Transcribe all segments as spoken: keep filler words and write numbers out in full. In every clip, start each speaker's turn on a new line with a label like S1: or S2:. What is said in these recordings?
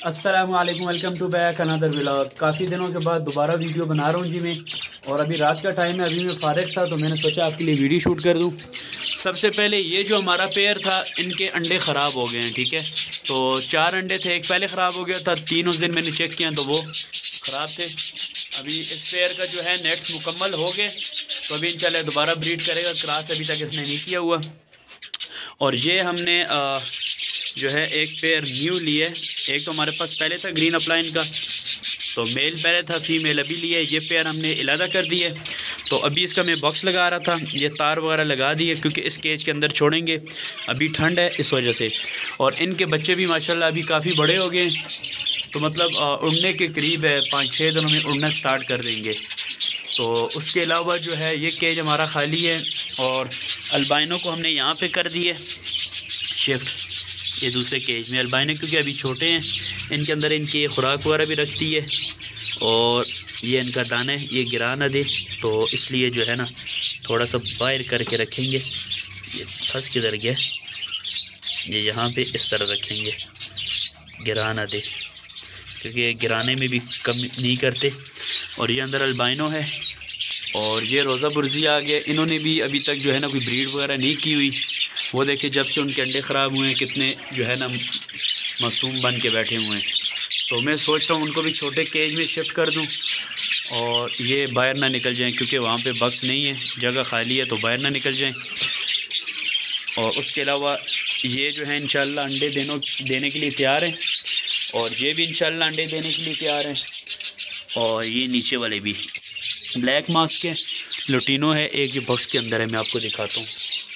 S1: अस्सलाम वालेकुम, welcome to back another vlog. काफ़ी दिनों के बाद दोबारा वीडियो बना रहा हूँ जी मैं। और अभी रात का टाइम है, अभी मैं फारिग था तो मैंने सोचा आपके लिए वीडियो शूट कर दूँ। सबसे पहले ये जो हमारा पेयर था, इनके अंडे ख़राब हो गए हैं। ठीक है, तो चार अंडे थे, एक पहले ख़राब हो गया था, तीन उस दिन मैंने चेक किया तो वो ख़राब थे। अभी इस पेयर का जो है नेट्स मुकम्मल हो गए, तो अभी इंशाल्लाह दोबारा ब्रीड करेगा। क्रॉस अभी तक इसने नहीं किया हुआ। और ये हमने आ, जो है एक पेयर न्यू लिए। एक तो हमारे पास पहले था ग्रीन अपलाइन का, तो मेल पहले था, फीमेल अभी लिए। ये पेयर हमने इलादा कर दिए। तो अभी इसका मैं बॉक्स लगा रहा था, ये तार वगैरह लगा दिए क्योंकि इस केज के अंदर छोड़ेंगे, अभी ठंड है इस वजह से। और इनके बच्चे भी माशाल्लाह अभी काफ़ी बड़े हो गए, तो मतलब उड़ने के करीब है, पाँच छः दिनों में उड़ना स्टार्ट कर देंगे। तो उसके अलावा जो है ये केज हमारा खाली है। और अल्बाइनो को हमने यहाँ पे कर दिए शिफ्ट, ये दूसरे केज में अल्बाइनो, क्योंकि अभी छोटे हैं, इनके अंदर इनकी खुराक वगैरह भी रखती है। और ये इनका दाना है, ये गिरा ना दे, तो इसलिए जो है ना थोड़ा सा बाहर करके रखेंगे। ये फंस किधर गया, ये यहाँ पे इस तरह रखेंगे, गिरा ना दे, क्योंकि ये गिराने में भी कम नहीं करते। और ये अंदर अल्बाइनो है। और ये रोज़ा बुर्जी आ गया, इन्होंने भी अभी तक जो है ना कोई ब्रीड वगैरह नहीं की हुई। वो देखिए जब से उनके अंडे ख़राब हुए हैं, कितने जो है ना मासूम बन के बैठे हुए हैं। तो मैं सोच रहा हूँ उनको भी छोटे केज में शिफ्ट कर दूँ और ये बाहर ना निकल जाएं, क्योंकि वहाँ पे बक्स नहीं है, जगह खाली है, तो बाहर ना निकल जाएं। और उसके अलावा ये जो है इंशाल्लाह अंडे देने देने के लिए तैयार हैं, और ये भी इंशाल्लाह अंडे देने के लिए तैयार हैं। और ये नीचे वाले भी ब्लैक मास्क है, लुटिनो है, एक ये बॉक्स के अंदर है, मैं आपको दिखाता हूँ।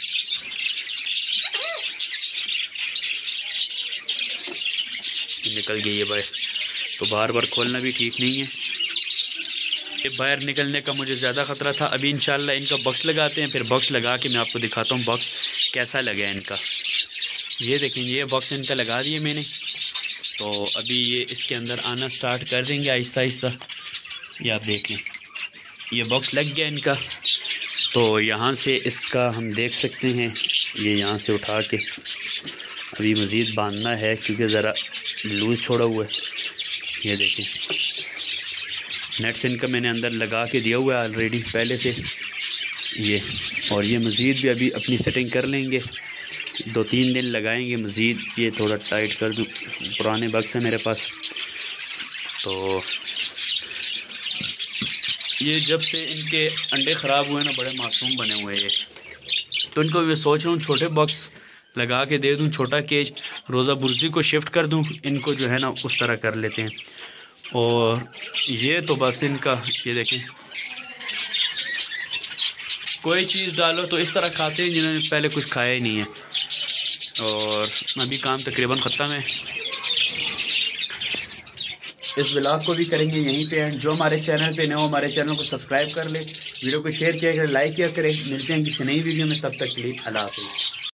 S1: निकल गई है बाहर, तो बार बार खोलना भी ठीक नहीं है। ये बाहर निकलने का मुझे ज़्यादा ख़तरा था। अभी इंशाल्लाह इनका बॉक्स लगाते हैं, फिर बॉक्स लगा के मैं आपको दिखाता हूँ बॉक्स कैसा लगा इनका। ये देखेंगे, ये बॉक्स इनका लगा दिए मैंने, तो अभी ये इसके अंदर आना स्टार्ट कर देंगे आहिस्ता आहिस्ता। ये आप देख लें, ये बॉक्स लग गया इनका। तो यहाँ से इसका हम देख सकते हैं, ये यहाँ से उठा के अभी मज़ीद बांधना है क्योंकि ज़रा लूज़ छोड़ा हुआ है। ये देखें, नेट्स इनका मैंने अंदर लगा के दिया हुआ है ऑलरेडी पहले से ये। और ये मज़ीद भी अभी अपनी सेटिंग कर लेंगे, दो तीन दिन लगाएंगे मज़ीद। ये थोड़ा टाइट कर दूँ, पुराने बक्स है मेरे पास। तो ये जब से इनके अंडे ख़राब हुए ना, बड़े मासूम बने हुए हैं, तो इनको मैं सोच रहा हूँ छोटे बॉक्स लगा के दे दूँ, छोटा केज, रोज़ा बुर्जी को शिफ्ट कर दूँ, इनको जो है ना उस तरह कर लेते हैं। और ये तो बस इनका, ये देखें, कोई चीज़ डालो तो इस तरह खाते हैं जिन्होंने पहले कुछ खाया ही नहीं है। और अभी काम तकरीबन ख़त्म है, इस व्लॉग को भी करेंगे यहीं पे एंड। जो हमारे चैनल पे नए हो, हमारे चैनल को सब्सक्राइब कर ले, वीडियो को शेयर किया करें, लाइक किया करें। मिलते हैं किसी नई वीडियो में, तब तक के लिए अल्लाह हाफ़िज़।